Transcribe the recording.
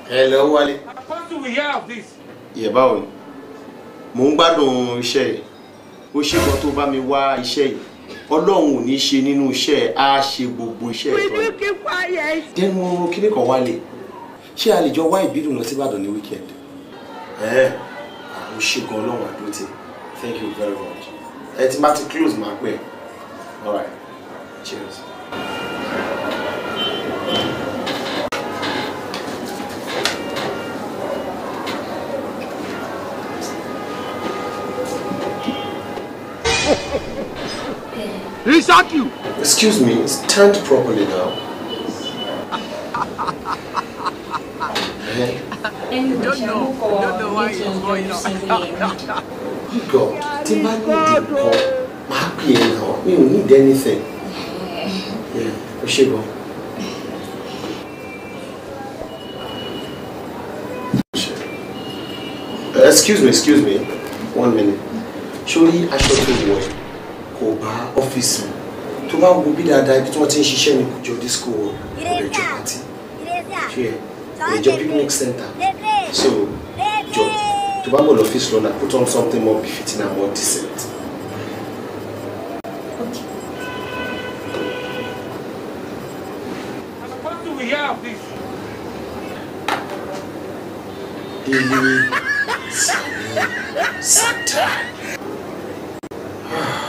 Hello, Wale. What do we hear of this? Yeah, báwo ni. Mo ń gbádùn iṣẹ́ yìí. Ó ṣe kan tó bá mi wá iṣẹ́ yìí. Ọlọ́run ò ní ṣe nínú iṣẹ́ á ṣe gbogbo iṣẹ́ ìtọ́. Will you keep quiet? Dẹ́nu kíní kan Wálé. Ṣé a lè jọ wá ìbídùn lọ sí Ìbàdàn ní weekend? Ó ṣe gan Ọlọ́run àdúrótì. Thank you very much. Ẹ ti bá ti close máa pẹ́. All right. Cheers. He shot you! Excuse me, stand properly now. Don't know why he's going on. God, tí bá ní ìdìbò máa pè é náà. We don't need anything. Yeah, ó ṣe gan. Excuse me. 1 minute. Surely aṣọ tó wọ̀ ẹ́ kò bá ọ́fíìsì mi. Tó bá wo bí dáadáa ibi tí wọ́n ti ń ṣiṣẹ́ ní kòjọ disco ọ̀rẹ́jọ pàtì. Ṣé ọ̀rẹ́jọ picnic center. So, jọ tó bá bọ̀ lọ́fíìsì lọ́la put on something more befitting and more decent. Okay. What do we hear of this? Santa.